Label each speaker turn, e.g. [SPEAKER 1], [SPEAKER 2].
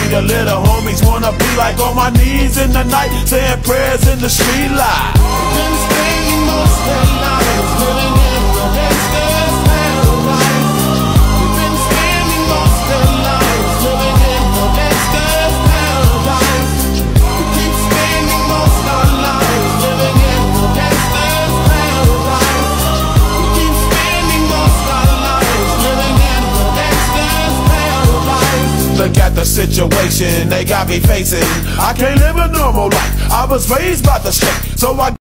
[SPEAKER 1] your little homies wanna be like on my knees in the night, saying prayers in the street light.
[SPEAKER 2] Been spending most of their lives living in the gangster's paradise. We've been spending most of their lives living in the gangster's paradise. We keep spending most of our lives living in the gangster's paradise. We keep spending most of our lives living in the gangster's paradise.
[SPEAKER 1] Look at the situation they got me facing. I can't live a normal life. I was raised by the street, so I